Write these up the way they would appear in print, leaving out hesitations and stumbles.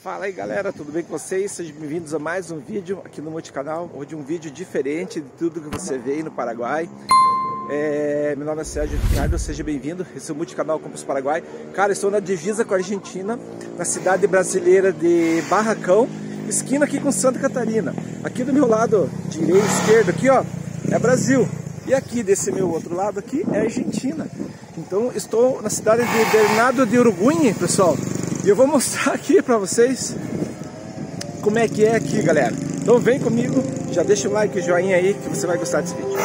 Fala aí galera, tudo bem com vocês? Sejam bem-vindos a mais um vídeo aqui no Multicanal. Hoje um vídeo diferente de tudo que você vê aí no Paraguai. Meu nome é Sérgio Ricardo, seja bem-vindo. Esse é o Multicanal Campus Paraguai. Cara, estou na divisa com a Argentina, na cidade brasileira de Barracão, esquina aqui com Santa Catarina. Aqui do meu lado direito, esquerdo aqui ó, é Brasil. E aqui desse meu outro lado aqui é Argentina. Então estou na cidade de Bernardo de Uruguay, pessoal. E eu vou mostrar aqui pra vocês como é que é aqui, galera. Então vem comigo, já deixa o like e o joinha aí que você vai gostar desse vídeo.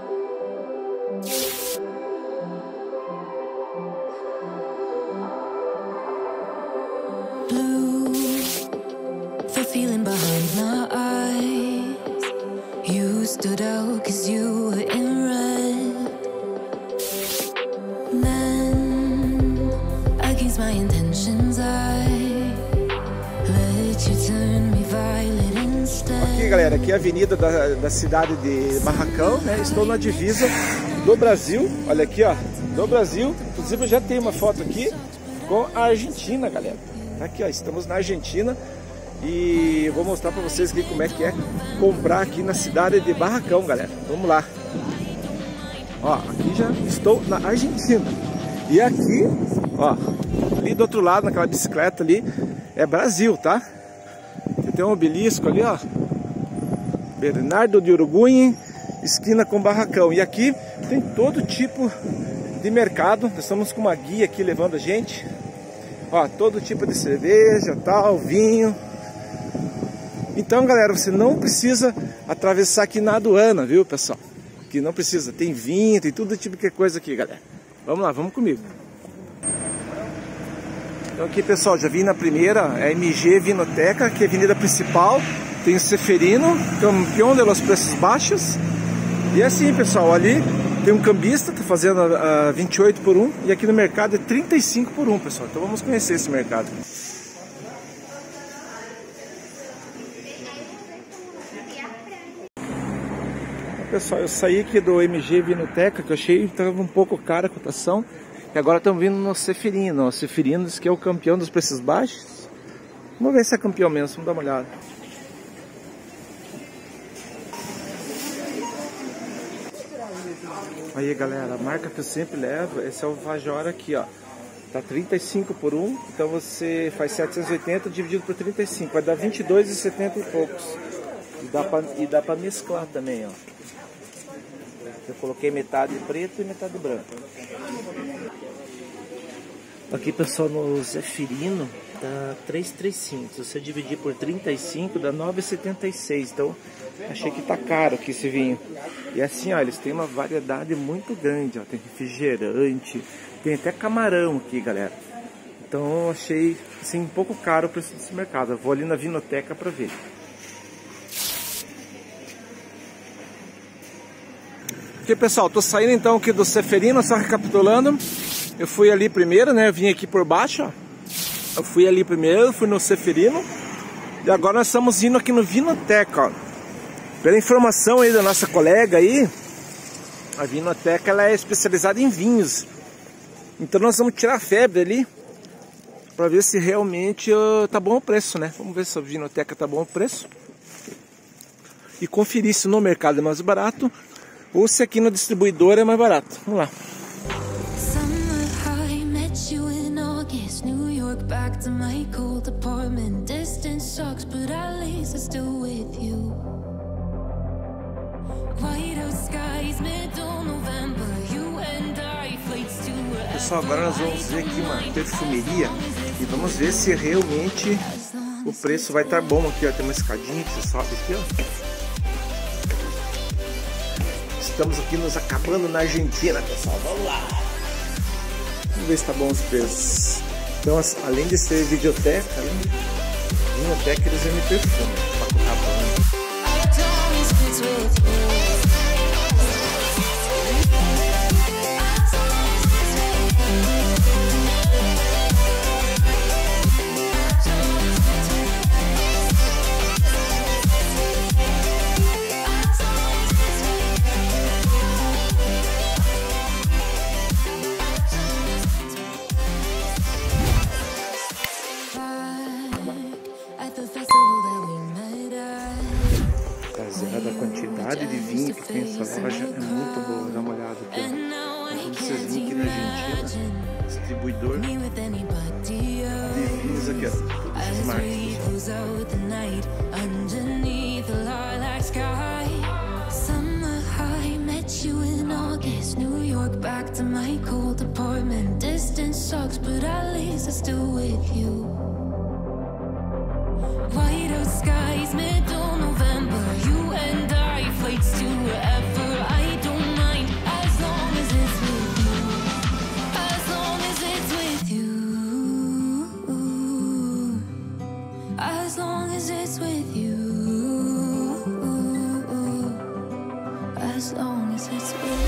Aqui, galera, aqui é a avenida da cidade de Barracão, né? Estou na divisa do Brasil, olha aqui, ó, do Brasil. Inclusive eu já tenho uma foto aqui com a Argentina, galera. Aqui, ó, estamos na Argentina e vou mostrar para vocês aqui como é que é comprar aqui na cidade de Barracão, galera. Vamos lá. Ó, aqui já estou na Argentina. E aqui, ó, ali do outro lado, naquela bicicleta ali, é Brasil, tá? Tem um obelisco ali, ó. Bernardo de Uruguay, esquina com Barracão. E aqui tem todo tipo de mercado. Nós estamos com uma guia aqui levando a gente. Ó, todo tipo de cerveja, tal, vinho. Então, galera, você não precisa atravessar aqui na aduana, viu, pessoal? Aqui não precisa. Tem vinho, tem todo tipo de coisa aqui, galera. Vamos lá, vamos comigo. Então aqui, pessoal, já vim na primeira, é a MG Vinoteca, que é a avenida principal. Tem o Seferino, campeão de los preços baixos. E assim, pessoal, ali tem um cambista, tá fazendo a 28 por 1. E aqui no mercado é 35 por 1, pessoal. Então vamos conhecer esse mercado. Pessoal, eu saí aqui do MG Vinoteca, que eu achei que estava um pouco cara a cotação. E agora estamos vindo no Seferino. O Seferino diz que é o campeão dos preços baixos. Vamos ver se é campeão mesmo, vamos dar uma olhada. Aí, galera, a marca que eu sempre levo, esse é o Vajora aqui, ó. Tá 35 por 1, então você faz 780 dividido por 35, vai dar 22,70 e poucos. E dá pra mesclar também, ó. Eu coloquei metade preto e metade branco. Aqui, pessoal, no Zeferino tá 335. Se você dividir por 35 dá 9,76. Então achei que tá caro aqui esse vinho. E assim, ó, eles têm uma variedade muito grande, ó. Tem refrigerante, tem até camarão aqui, galera. Então eu achei assim um pouco caro o preço desse mercado. Eu vou ali na Vinoteca para ver. Aqui, pessoal, tô saindo então aqui do Seferino, só recapitulando. Eu fui ali primeiro, né? Eu vim aqui por baixo, ó. Eu fui ali primeiro, fui no Seferino. E agora nós estamos indo aqui no Vinoteca, ó. Pela informação aí da nossa colega aí, a Vinoteca ela é especializada em vinhos. Então nós vamos tirar a febre ali para ver se realmente tá bom o preço, né? Vamos ver se a Vinoteca tá bom o preço. E conferir se no mercado é mais barato ou se aqui no distribuidor é mais barato. Vamos lá. Back to my cold apartment. Distance sucks, but at least I'm still with you. Whiteout skies, middle November. You and I flights to wherever. Pessoal, agora nós vamos ver aqui uma perfumeria e vamos ver se realmente o preço vai estar bom aqui, ó. Tem uma escadinha que você sobe aqui, ó. Estamos aqui nos acabando na Argentina, pessoal. Vamos lá. Vamos ver se tá bom os preços. Então, além de ser videoteca, Vinoteca, eles vendem perfume, Copacabana. variedade de vinho que tem nessa loja é muito boa. Dá uma olhada aqui. Quando vocês virem aqui na Argentina, distribuidor de vinhos aqui, ó. Essas marcas. New York, back to my cold apartment. Distance sucks, but at least I'm still with you. Whiteout skies, middle November. You and I, flights to wherever. I don't mind as long as it's with you. As long as it's with you. As long as it's with you. As long as it's with you.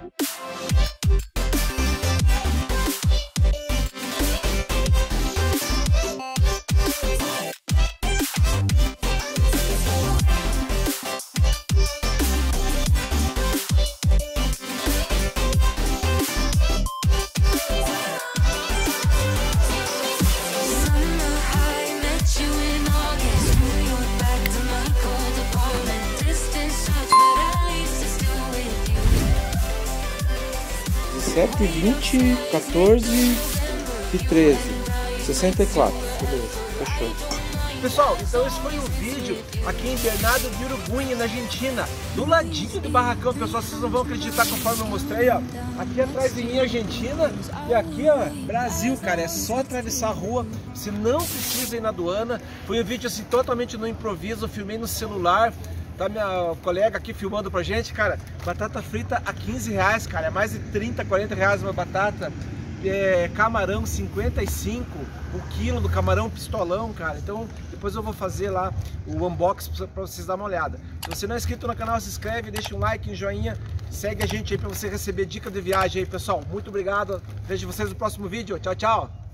Sete, 20, 14 e 13, 64. Beleza, fechou. Pessoal, então esse foi o vídeo aqui em Bernardo de Uruguay, na Argentina, do ladinho do barracão. Pessoal, vocês não vão acreditar conforme eu mostrei, ó. Aqui atrás de mim, Argentina, e aqui, ó, Brasil, cara. É só atravessar a rua, você não precisa ir na aduana. Foi um vídeo assim totalmente no improviso, eu filmei no celular. Tá minha colega aqui filmando pra gente, cara. Batata frita a 15 reais, cara. É mais de 30, 40 reais uma batata. Camarão 55, o quilo do camarão pistolão, cara. Então depois eu vou fazer lá o unboxing pra vocês darem uma olhada. Se você não é inscrito no canal, se inscreve, deixa um like, um joinha. Segue a gente aí pra você receber dica de viagem aí, pessoal. Muito obrigado. Vejo vocês no próximo vídeo. Tchau, tchau.